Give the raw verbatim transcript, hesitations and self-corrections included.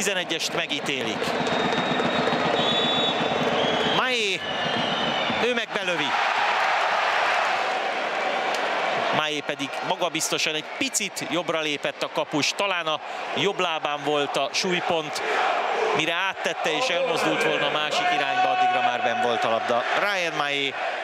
tizenegyest megítélik. Maé, ő meg belövi. Maé pedig magabiztosan egy picit jobbra lépett a kapus, talán a jobb lábán volt a súlypont, mire áttette és elmozdult volna a másik irányba, addigra már benn volt a labda. Ryan Maé